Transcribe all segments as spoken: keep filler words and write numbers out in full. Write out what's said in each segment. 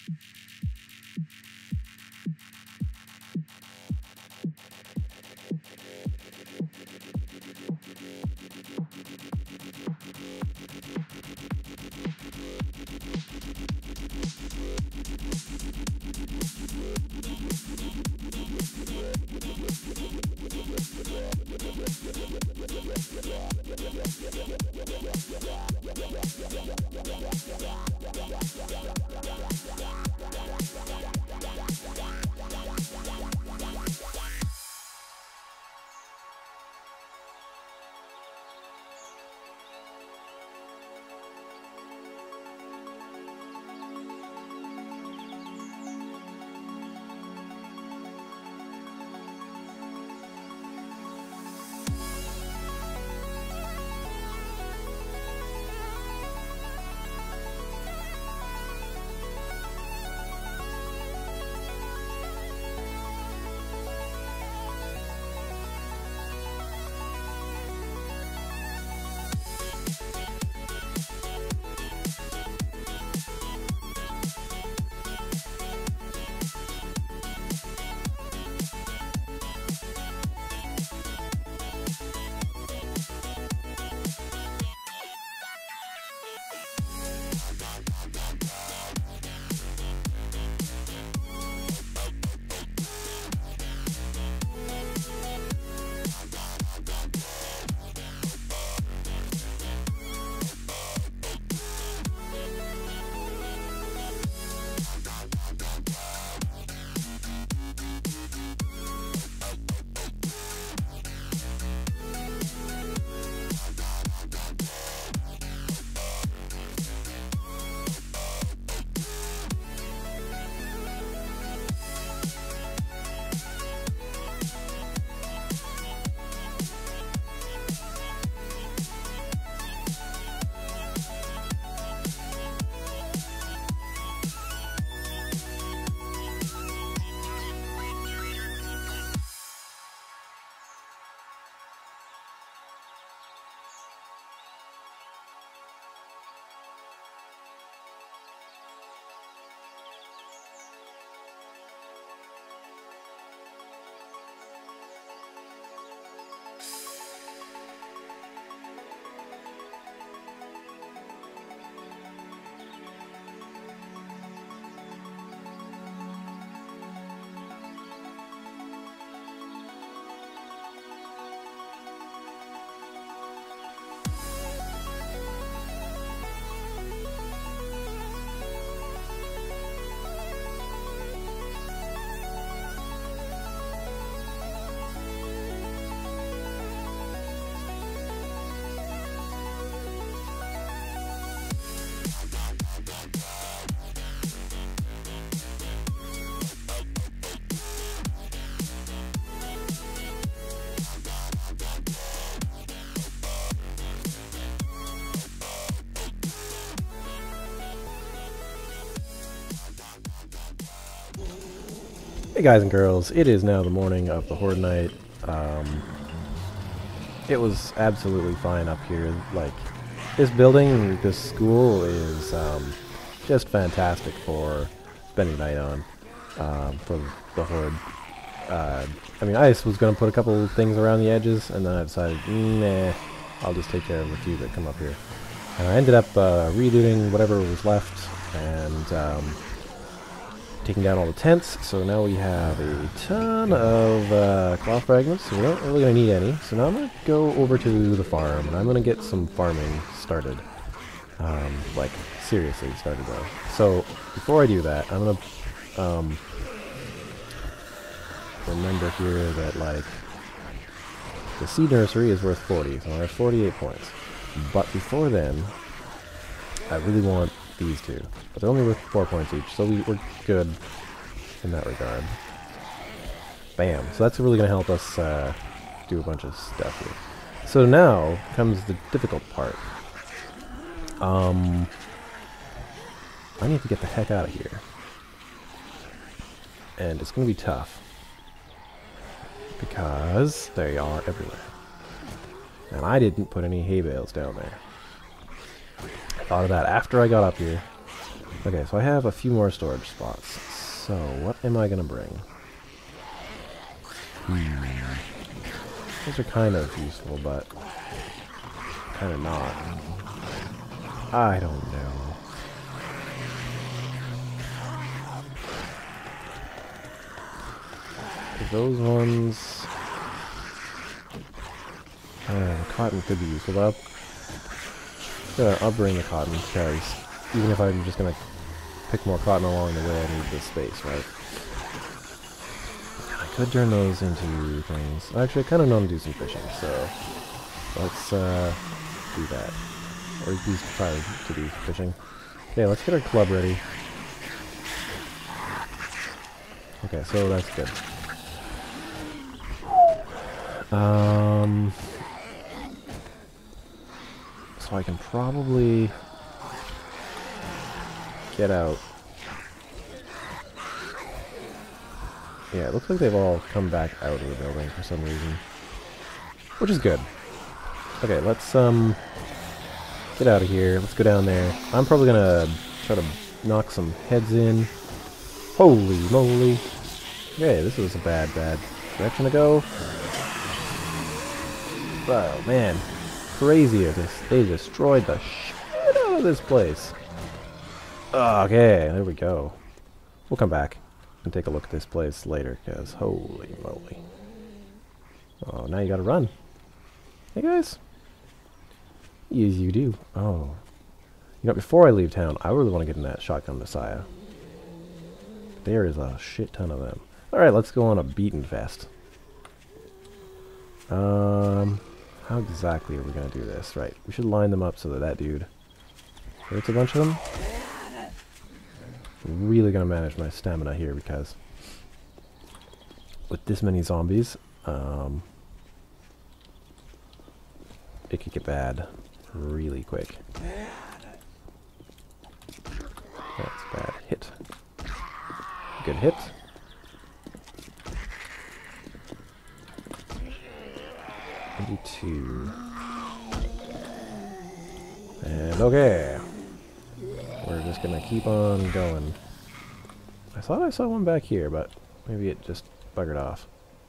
Hey guys and girls, it is now the morning of the Horde night. Um, it was absolutely fine up here. Like, this building, this school is um, just fantastic for spending night on um, for the Horde. Uh, I mean, I just was going to put a couple things around the edges, and then I decided, nah, I'll just take care of the few that come up here. And I ended up uh, redoing whatever was left, and um, taking down all the tents, so now we have a ton of uh, cloth fragments, so we're not really going to need any. So now I'm going to go over to the farm, and I'm going to get some farming started. Um, like, seriously started though. So, before I do that, I'm going to um, remember here that, like, the seed nursery is worth forty, so I have forty-eight points. But before then, I really want these two, but they're only worth four points each, so we, we're good in that regard. Bam! So that's really going to help us uh, do a bunch of stuff here. So now comes the difficult part. Um, I need to get the heck out of here, and it's going to be tough because they are everywhere, and I didn't put any hay bales down there. I thought of that after I got up here, Okay, so I have a few more storage spots. So, what am I gonna bring? Hmm. Those are kind of useful, but kind of not. I don't know. Those ones... Uh, the cotton could be useful, but I'll, uh, I'll bring the cotton, because even if I'm just gonna pick more cotton along the way, I need this space, right? I could turn those into things. Actually, I kind of want to do some fishing, so let's uh, do that. Or at least try to do fishing. Okay, let's get our club ready. Okay, so that's good. Um, so I can probably get out. Yeah, it looks like they've all come back out of the building for some reason, which is good. Okay, let's um get out of here. Let's go down there. I'm probably gonna try to knock some heads in. Holy moly! Okay, this is a bad, bad direction to go. Oh man, crazy! This they destroyed the shit out of this place. Okay, there we go. We'll come back and take a look at this place later, because holy moly. Oh, now you gotta run. Hey guys. Yes, you do. Oh. You know, before I leave town, I really want to get in that shotgun Messiah. There is a shit ton of them. Alright, let's go on a beaten fest. Um, how exactly are we going to do this? Right, we should line them up so that that dude hits a bunch of them. I'm really going to manage my stamina here, because with this many zombies, um, it could get bad really quick. That's bad. Hit. Good hit. eighty-two. And okay. We're just gonna keep on going. I thought I saw one back here, but maybe it just buggered off.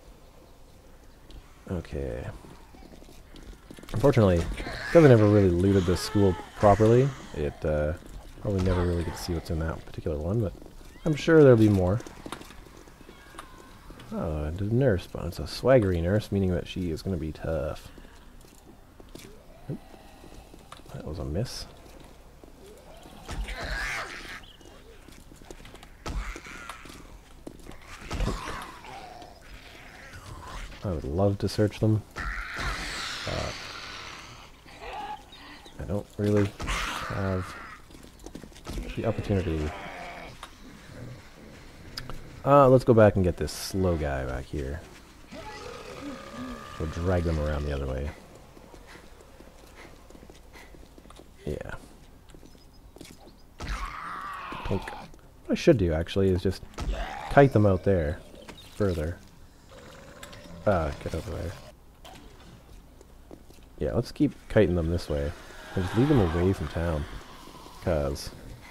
Okay. Unfortunately, because I never really looted this school properly, it uh, probably never really get to see what's in that particular one, but I'm sure there'll be more. Oh, the nurse, but it's a swaggery nurse, meaning that she is going to be tough. Oop. That was a miss. I would love to search them, but I don't really have the opportunity. Uh, let's go back and get this slow guy back here. We'll drag them around the other way. Yeah. Punk. What I should do, actually, is just kite them out there further. Ah, get over there. Yeah, let's keep kiting them this way. And just leave them away from town. Cause...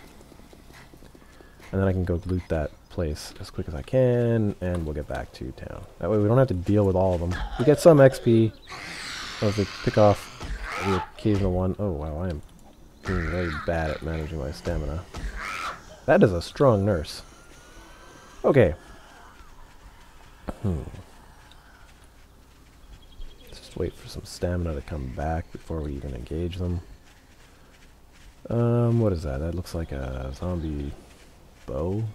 And then I can go loot that place as quick as I can, and we'll get back to town. That way we don't have to deal with all of them. We get some X P. Oh, if we pick off the occasional one. Oh, wow, I am being very bad at managing my stamina. That is a strong nurse. Okay. Hmm. Just wait for some stamina to come back before we even engage them. Um, what is that? That looks like a zombie bow.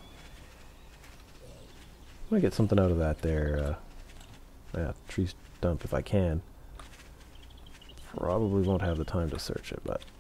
I might get something out of that there. Uh, yeah, tree stump if I can. Probably won't have the time to search it, but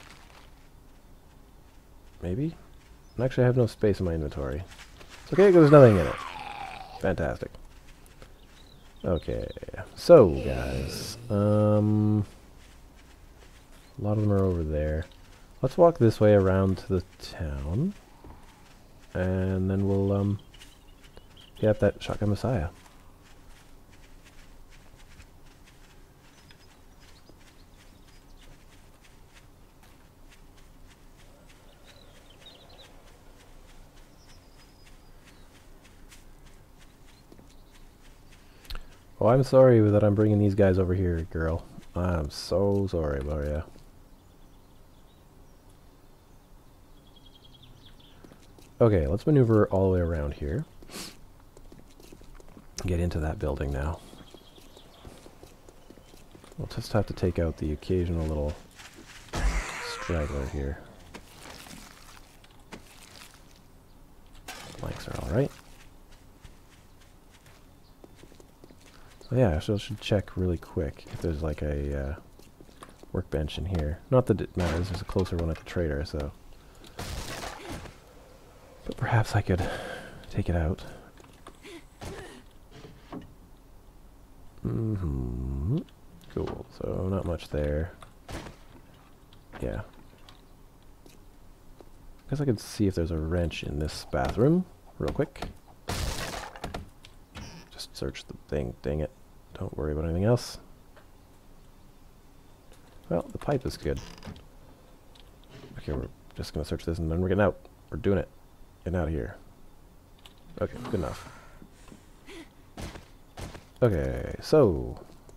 maybe? Actually, I have no space in my inventory. It's okay, because there's nothing in it. Fantastic. Okay, so guys, um, a lot of them are over there. Let's walk this way around to the town, and then we'll um get up that shotgun Messiah. Oh, I'm sorry that I'm bringing these guys over here, girl. I'm so sorry about you. Okay, let's maneuver all the way around here. Get into that building now. We'll just have to take out the occasional little straggler here. Planks are alright. Oh yeah, so I should check really quick if there's like a uh, workbench in here. Not that it matters, there's a closer one at the trader, so... But perhaps I could take it out. Mm-hmm. Cool, so not much there. Yeah. Guess I could see if there's a wrench in this bathroom, real quick. Just search the thing, dang it. Don't worry about anything else. Well, the pipe is good. Okay, we're just gonna search this and then we're getting out. We're doing it. Getting out of here. Okay, good enough. Okay, so...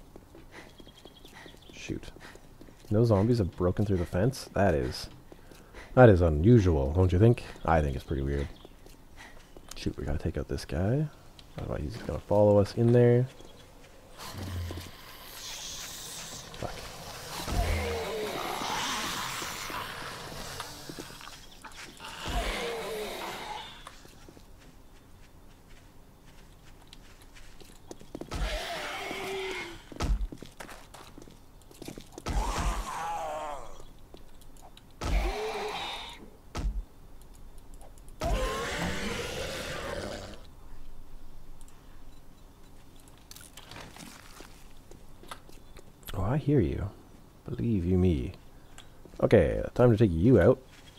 Shoot. No zombies have broken through the fence? That is... That is unusual, don't you think? I think it's pretty weird. Shoot, we gotta take out this guy. Otherwise he's gonna follow us in there. Fuck. I hear you. Believe you me. Okay, time to take you out.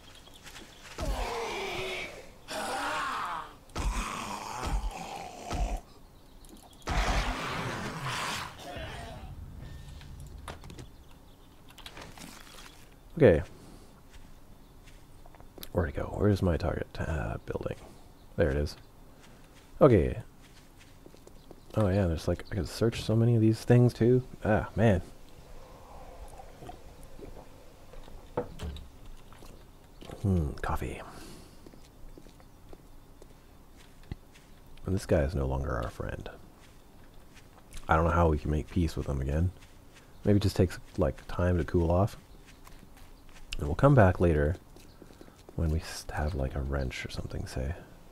Okay. Where'd it go? Where's my target? Uh, building. There it is. Okay. Oh yeah, there's like, I can search so many of these things too. Ah, man. Hmm, coffee. And this guy is no longer our friend. I don't know how we can make peace with him again. Maybe it just takes like time to cool off. And we'll come back later when we have like a wrench or something, say.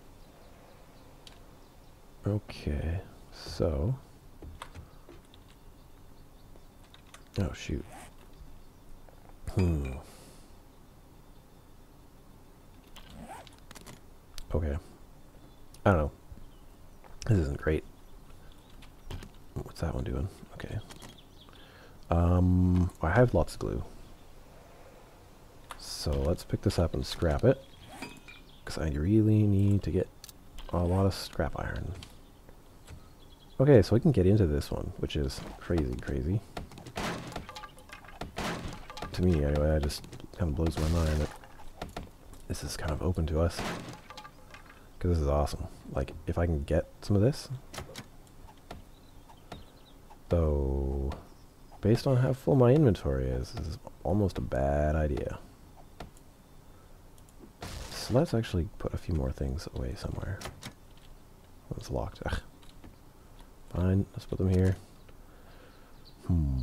Okay, so... Oh, shoot. Hmm. Okay. I don't know. This isn't great. What's that one doing? Okay. Um, I have lots of glue. So let's pick this up and scrap it. Because I really need to get a lot of scrap iron. Okay, so we can get into this one, which is crazy, crazy. To me, anyway, it just kind of blows my mind that this is kind of open to us. Because this is awesome. Like, if I can get some of this. Though, based on how full my inventory is, this is almost a bad idea. So let's actually put a few more things away somewhere. Oh, it's locked. Ugh. Fine, let's put them here. Hmm.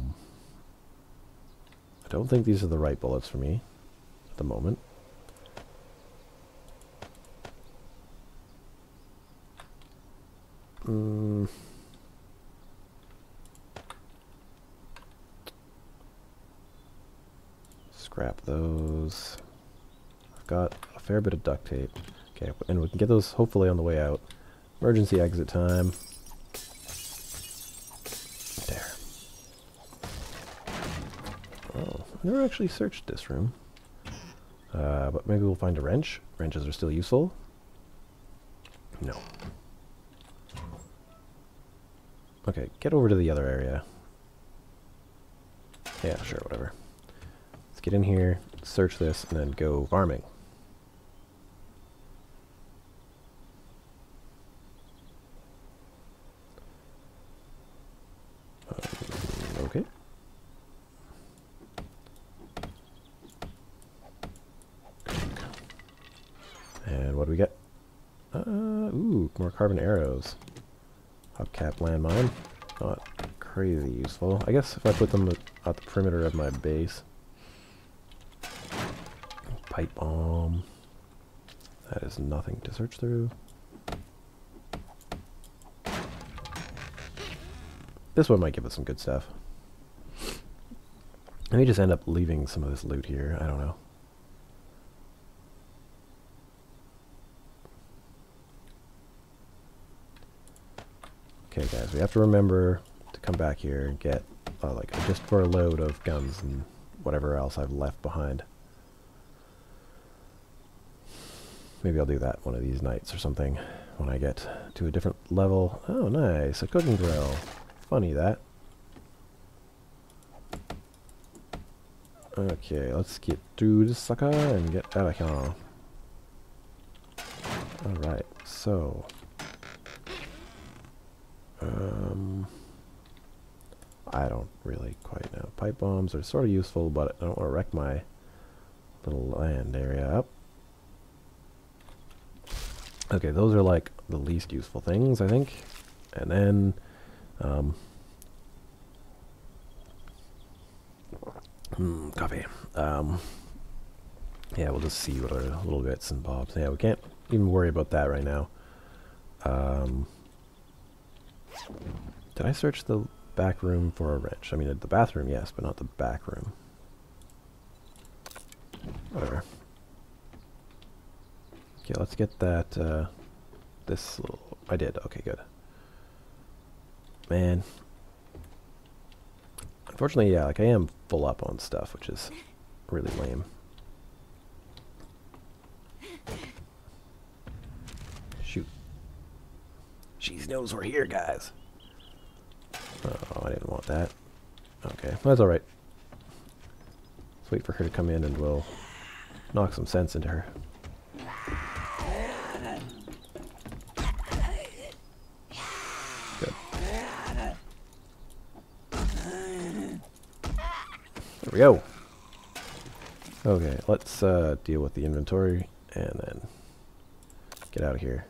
I don't think these are the right bullets for me at the moment. Mm. Scrap those. I've got a fair bit of duct tape. Okay, and we can get those hopefully on the way out. Emergency exit time. There. Oh, I never actually searched this room. Uh, but maybe we'll find a wrench. Wrenches are still useful. No. Okay, get over to the other area. Yeah, sure, whatever. Let's get in here, search this, and then go farming. what do we get? Uh, ooh, more carbon arrows. Hubcap landmine. Not crazy useful. I guess if I put them at the perimeter of my base. Pipe bomb. That is nothing to search through. This one might give us some good stuff. I may just end up leaving some of this loot here. I don't know. Okay, guys, we have to remember to come back here and get, uh, like, just for a load of guns and whatever else I've left behind. Maybe I'll do that one of these nights or something when I get to a different level. Oh, nice, a cooking grill. Funny that. Okay, let's get through this sucker and get out of here. Alright, so... Um, I don't really quite know. Pipe bombs are sort of useful, but I don't want to wreck my little land area up. Okay, those are like the least useful things, I think. And then, um, mm, coffee. Um, yeah, we'll just see what are little bits and bobs. Yeah, we can't even worry about that right now. Um, did I search the back room for a wrench? I mean, the bathroom, yes, but not the back room. Whatever. Okay, let's get that, uh, this little... I did, okay, good. Man. Unfortunately, yeah, like, I am full up on stuff, which is really lame. Shoot. She knows we're here, guys. Oh, I didn't want that. Okay, that's alright. Let's wait for her to come in and we'll knock some sense into her. Good. There we go. Okay, let's uh, deal with the inventory and then get out of here.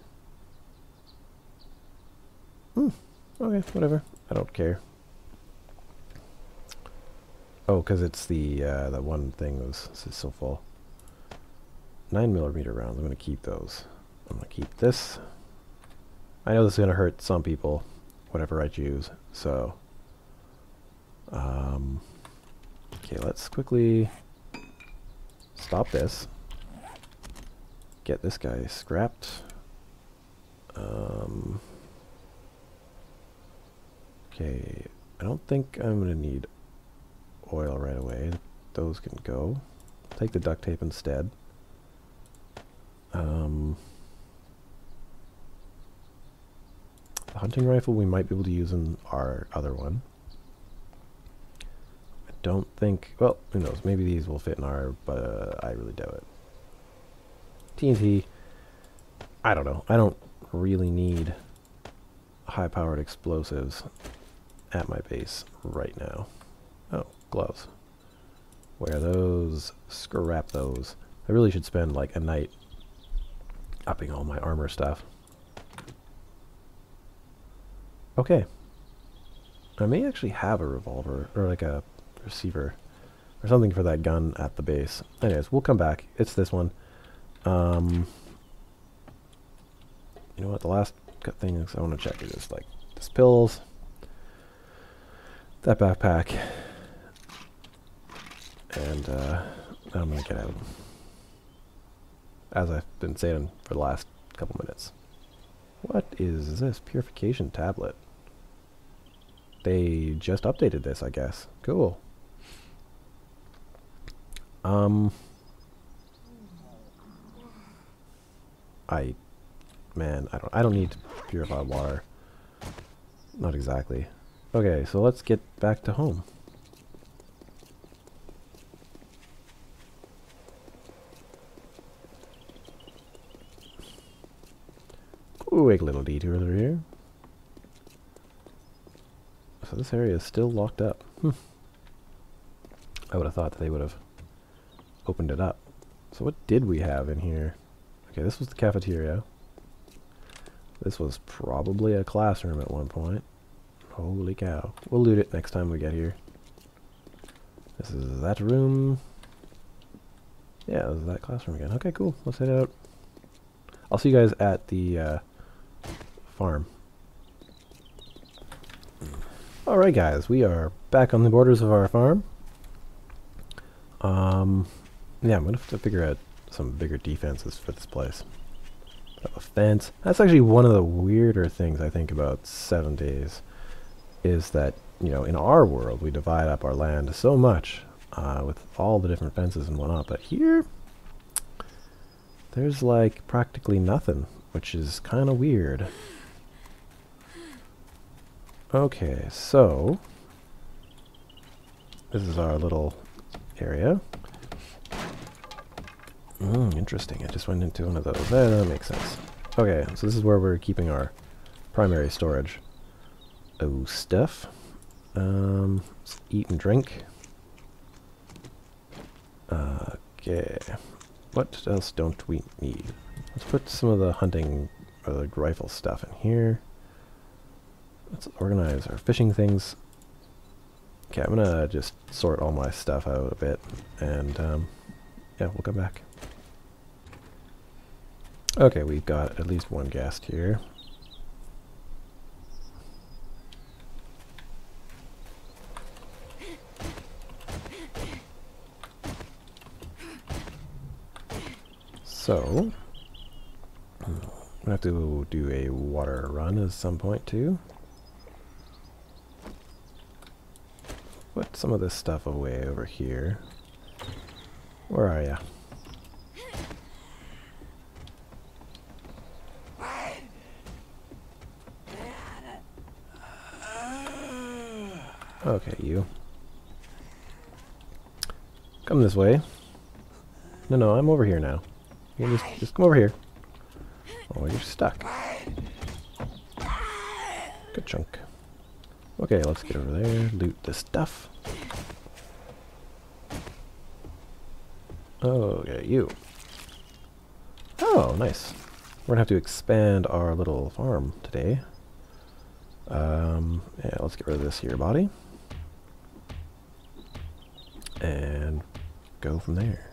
Hmm. Okay, whatever. I don't care. Oh, because it's the uh, that one thing that was this is so full. Nine millimeter rounds. I'm gonna keep those. I'm gonna keep this. I know this is gonna hurt some people, whatever I choose. So, um, okay, let's quickly stop this. Get this guy scrapped. Um. Okay, I don't think I'm going to need oil right away. Those can go. Take the duct tape instead. Um, the hunting rifle we might be able to use in our other one. I don't think... Well, who knows? Maybe these will fit in our... But uh, I really doubt it. T N T. I don't know. I don't really need high-powered explosives at my base right now. Oh, gloves. Wear those, scrap those. I really should spend like a night upping all my armor stuff. Okay. I may actually have a revolver, or like a receiver, or something for that gun at the base. Anyways, we'll come back. It's this one. Um, you know what, the last thing I want to check is just like this pills, that backpack, and uh, I'm gonna get out, as I've been saying for the last couple minutes. What is this? Purification tablet. They just updated this, I guess. Cool. Um, I, man, I don't, I don't need purified water. Not exactly. Okay, so let's get back to home. Quick little detour through here. So this area is still locked up. Hmm. I would have thought that they would have opened it up. So what did we have in here? Okay, this was the cafeteria. This was probably a classroom at one point. Holy cow. We'll loot it next time we get here. This is that room. Yeah, this is that classroom again. Okay, cool. Let's head out. I'll see you guys at the uh, farm. Alright guys, we are back on the borders of our farm. Um, yeah, I'm going to have to figure out some bigger defenses for this place. A fence. That's actually one of the weirder things I think about seven days. Is that, you know, in our world we divide up our land so much uh, with all the different fences and whatnot, but here there's like practically nothing, which is kind of weird. Okay, so this is our little area. Mm, interesting. I just went into one of those. Eh, that makes sense. Okay, so this is where we're keeping our primary storage. Oh, stuff. Um, let's eat and drink. Uh, okay. What else don't we need? Let's put some of the hunting or the rifle stuff in here. Let's organize our fishing things. Okay, I'm gonna just sort all my stuff out a bit, and um, yeah, we'll come back. Okay, we've got at least one guest here. So, I'm gonna have to do a water run at some point too. Put some of this stuff away over here. Where are ya? Okay, you. Come this way. No, no, I'm over here now. You just, just come over here. Oh, you're stuck. Good chunk. Okay, let's get over there, loot the stuff. Okay, you. Oh, nice. We're gonna have to expand our little farm today. Um, yeah, let's get rid of this here body. And go from there.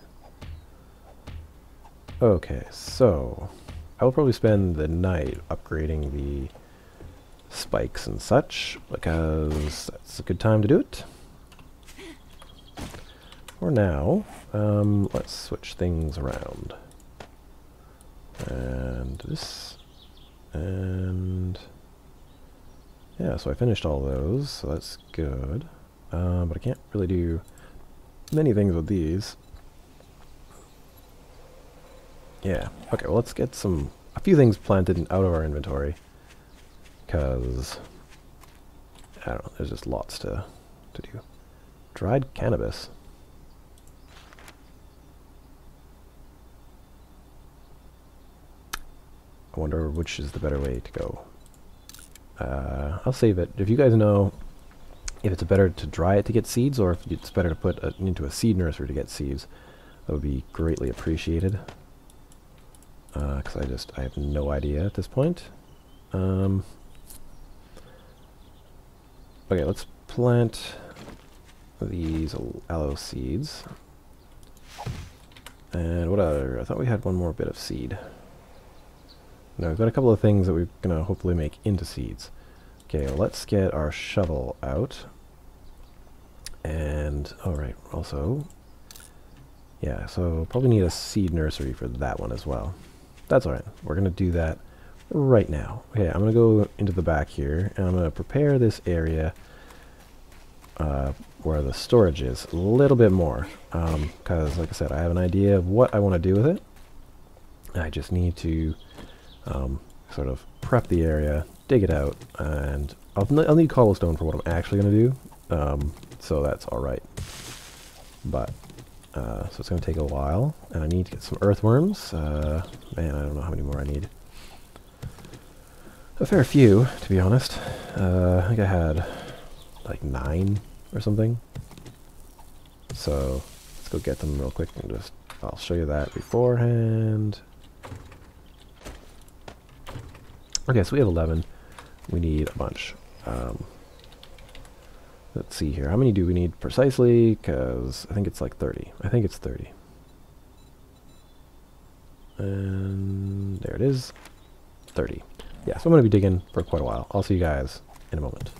Okay, so I will probably spend the night upgrading the spikes and such, because that's a good time to do it. For now, um, let's switch things around. And this, and yeah, so I finished all those, so that's good. Um, but I can't really do many things with these. Yeah, okay, well let's get some, a few things planted out of our inventory. Because, I don't know, there's just lots to, to do. Dried cannabis. I wonder which is the better way to go. Uh, I'll save it. If you guys know if it's better to dry it to get seeds, or if it's better to put it into a seed nursery to get seeds, that would be greatly appreciated. Because uh, I just, I have no idea at this point. Um, okay, let's plant these aloe seeds. And what other? I thought we had one more bit of seed. No, we've got a couple of things that we're going to hopefully make into seeds. Okay, well, let's get our shovel out. And, alright, also, yeah, so probably need a seed nursery for that one as well. That's alright, we're going to do that right now. Okay, I'm going to go into the back here, and I'm going to prepare this area uh, where the storage is a little bit more. Because, um, like I said, I have an idea of what I want to do with it. I just need to um, sort of prep the area, dig it out, and I'll, I'll need cobblestone for what I'm actually going to do. Um, so that's alright. But, uh, so it's going to take a while, and I need to get some earthworms. Uh, man, I don't know how many more I need. A fair few, to be honest. Uh, I think I had like nine or something. So let's go get them real quick and just, I'll show you that beforehand. Okay, so we have eleven. We need a bunch. Um, let's see here. How many do we need precisely? Because I think it's like thirty. I think it's thirty. And there it is. thirty. Yeah, so I'm going to be digging for quite a while. I'll see you guys in a moment.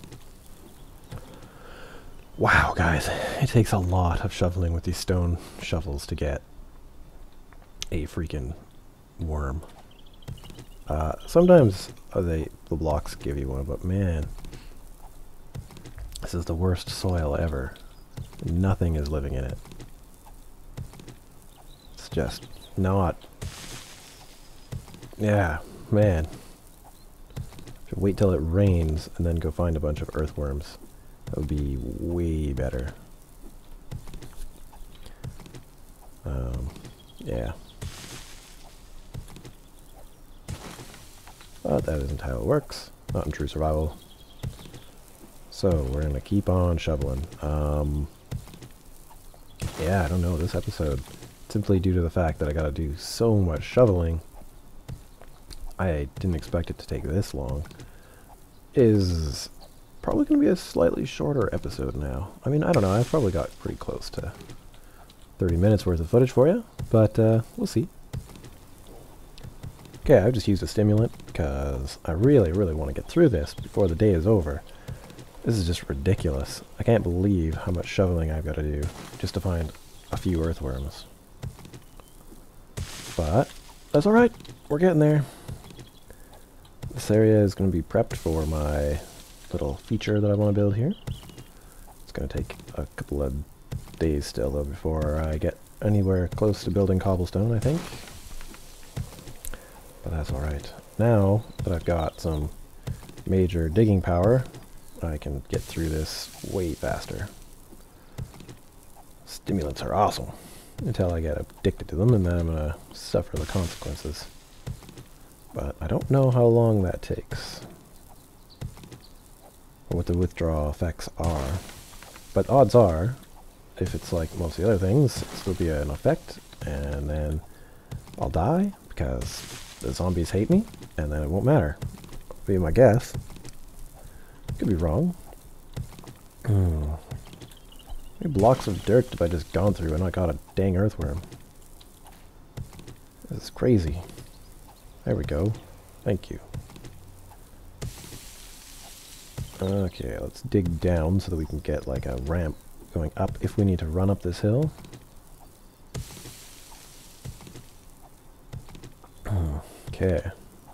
Wow, guys. It takes a lot of shoveling with these stone shovels to get a freaking worm. Uh, sometimes uh, they, the blocks give you one, but man, this is the worst soil ever. Nothing is living in it. It's just not... Yeah, man. Should wait till it rains and then go find a bunch of earthworms. That would be way better. Um, yeah. But that isn't how it works. Not in true survival. So, we're gonna keep on shoveling. Um, yeah, I don't know, this episode, simply due to the fact that I gotta do so much shoveling, I didn't expect it to take this long, is probably gonna be a slightly shorter episode now. I mean, I don't know, I've probably got pretty close to thirty minutes worth of footage for you, but uh, we'll see. Okay, I've just used a stimulant because I really, really want to get through this before the day is over. This is just ridiculous. I can't believe how much shoveling I've got to do just to find a few earthworms. But that's alright. We're getting there. This area is going to be prepped for my little feature that I want to build here. It's going to take a couple of days still, though, before I get anywhere close to building cobblestone, I think. But that's alright. Now that I've got some major digging power, I can get through this way faster. Stimulants are awesome. Until I get addicted to them, and then I'm going to suffer the consequences. But I don't know how long that takes. Or what the withdrawal effects are. But odds are, if it's like most of the other things, it'll be an effect, and then I'll die, because the zombies hate me, and then it won't matter. Be my guess. Could be wrong. Hmm. How many blocks of dirt have I just gone through and I got a dang earthworm? This is crazy. There we go. Thank you. Okay, let's dig down so that we can get like a ramp going up if we need to run up this hill. Okay.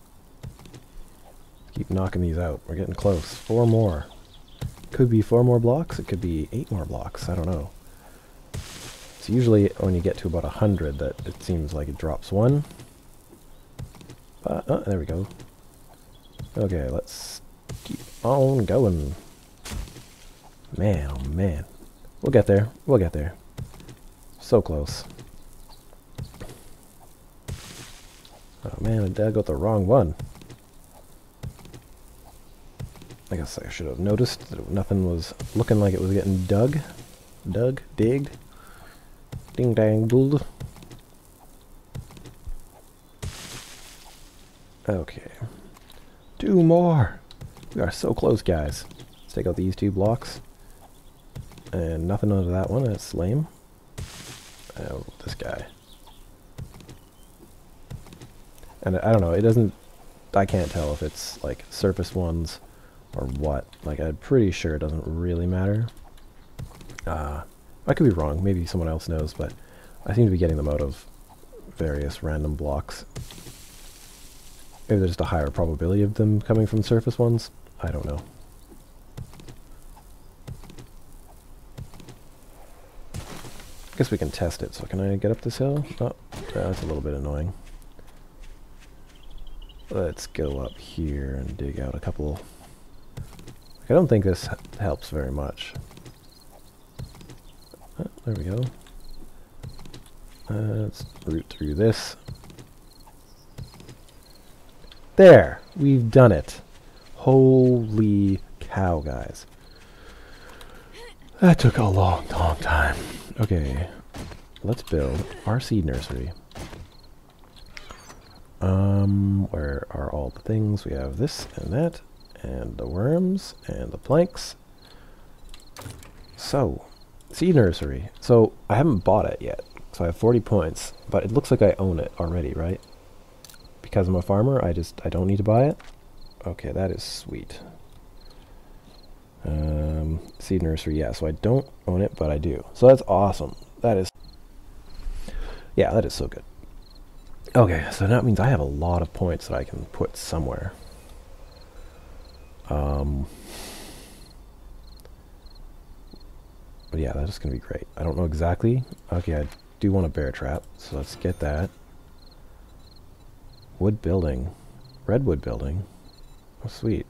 Keep knocking these out. We're getting close. Four more. Could be four more blocks. It could be eight more blocks. I don't know. It's usually when you get to about a hundred that it seems like it drops one. But, oh, there we go. Okay, let's keep on going. Man, oh man. We'll get there. We'll get there. So close. Oh man, I did got the wrong one. I guess I should have noticed that nothing was looking like it was getting dug. Dug? Digged? Ding dang dooled. Okay. Two more! We are so close, guys. Let's take out these two blocks. And nothing under that one, that's lame. Oh, this guy. And I don't know, it doesn't... I can't tell if it's, like, surface ones or what. Like, I'm pretty sure it doesn't really matter. Uh, I could be wrong, maybe someone else knows, but I seem to be getting them out of various random blocks. Maybe there's just a higher probability of them coming from surface ones. I don't know. I guess we can test it. So can I get up this hill? Oh, that's a little bit annoying. Let's go up here and dig out a couple. I don't think this helps very much. Oh, there we go. Uh, let's root through this. There! We've done it. Holy cow, guys. That took a long, long time. Okay, let's build our seed nursery. Um, where are all the things. We have this and that, and the worms, and the planks. So, seed nursery. So, I haven't bought it yet. So I have forty points, but it looks like I own it already, right? Because I'm a farmer, I just, I don't need to buy it? Okay, that is sweet. Um, seed nursery, yeah, so I don't own it, but I do. So that's awesome. That is... Yeah, that is so good. Okay, so that means I have a lot of points that I can put somewhere. Um... But yeah, that is going to be great. I don't know exactly. Okay, I do want a bear trap, so let's get that. Wood building. Redwood building. Oh, sweet.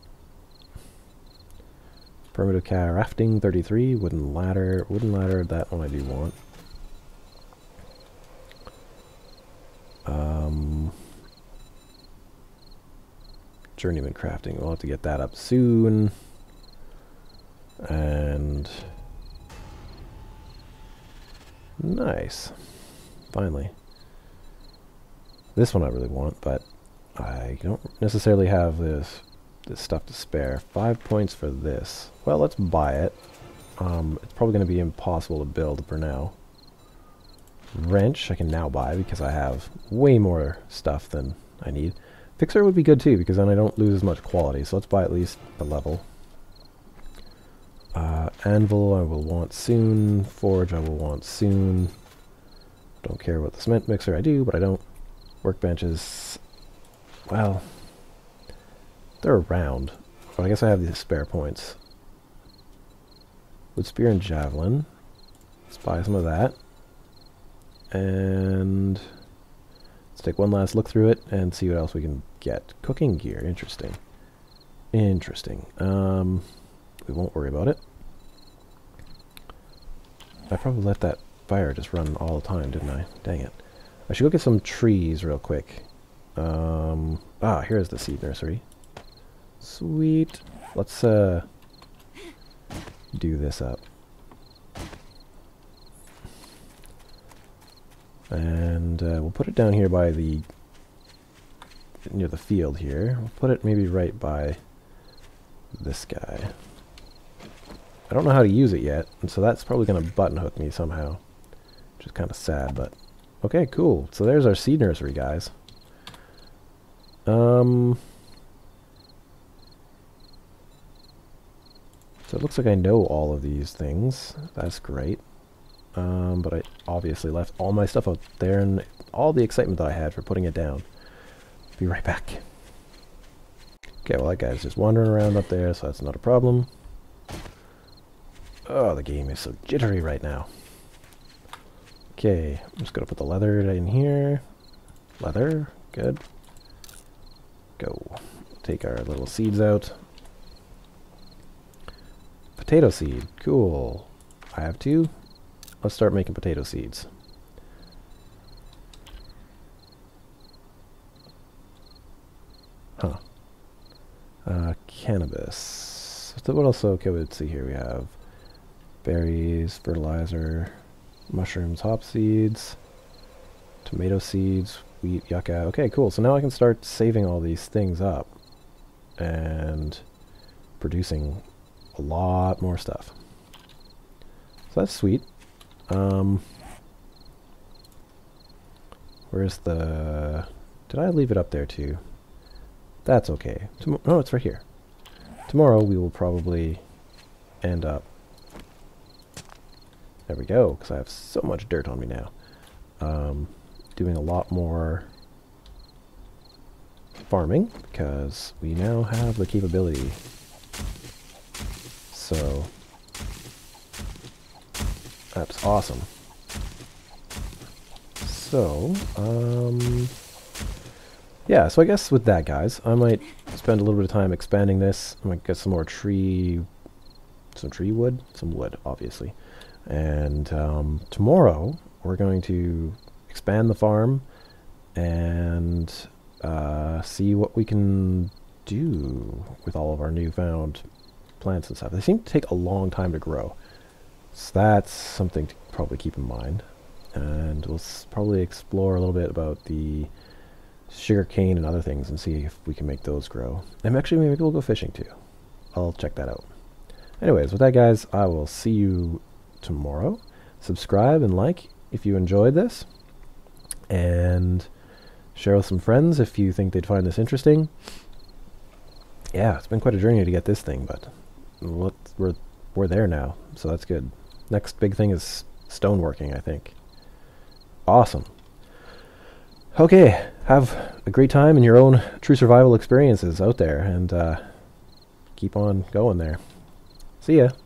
Primitive crafting, thirty-three. Wooden ladder. Wooden ladder, that one I do want. Um, journeyman crafting. We'll have to get that up soon. And... Nice. Finally. This one I really want, but I don't necessarily have this this stuff to spare. Five points for this. Well, let's buy it. Um, it's probably going to be impossible to build for now. Wrench I can now buy because I have way more stuff than I need. Fixer would be good too because then I don't lose as much quality, so let's buy at least a level. Uh, anvil I will want soon. Forge I will want soon. Don't care about the cement mixer. I do, but I don't. Workbenches, well, they're around. But I guess I have these spare points. Wood spear and javelin. Let's buy some of that. And let's take one last look through it and see what else we can get. Cooking gear, interesting. Interesting. Um... We won't worry about it. I probably let that fire just run all the time, didn't I? Dang it. I should go get some trees real quick. Um, ah, here's the seed nursery. Sweet. Let's uh, do this up. And uh, we'll put it down here by the... near the field here. We'll put it maybe right by this guy. I don't know how to use it yet, and so that's probably going to button hook me somehow. Which is kind of sad, but... Okay, cool. So there's our seed nursery, guys. Um... So it looks like I know all of these things. That's great. Um, but I obviously left all my stuff out there, and all the excitement that I had for putting it down. Be right back. Okay, well that guy's just wandering around up there, so that's not a problem. Oh, the game is so jittery right now. Okay, I'm just gonna put the leather in here. Leather, good. Go. Take our little seeds out. Potato seed, cool. I have two. Let's start making potato seeds. Huh. Uh, cannabis. So what else? Okay, let's see here. We have berries, fertilizer, mushrooms, hop seeds, tomato seeds, wheat, yucca. Okay, cool. So now I can start saving all these things up and producing a lot more stuff. So that's sweet. Um, where's the... Did I leave it up there too? That's okay. Tom oh, it's right here. Tomorrow we will probably end up... There we go, because I have so much dirt on me now. Um, doing a lot more farming, because we now have the capability. So, that's awesome. So, um... yeah, so I guess with that, guys, I might spend a little bit of time expanding this. I might get some more tree... Some tree wood? Some wood, obviously. And um, tomorrow, we're going to expand the farm and uh, see what we can do with all of our newfound plants and stuff. They seem to take a long time to grow. So that's something to probably keep in mind. And we'll s probably explore a little bit about the sugar cane and other things and see if we can make those grow. And actually, maybe we'll go fishing too. I'll check that out. Anyways, with that, guys, I will see you tomorrow. Subscribe and like if you enjoyed this. And share with some friends if you think they'd find this interesting. Yeah, it's been quite a journey to get this thing, but we're, we're there now, so that's good. Next big thing is stoneworking, I think. Awesome. Okay, have a great time in your own true survival experiences out there, and uh, keep on going there. See ya.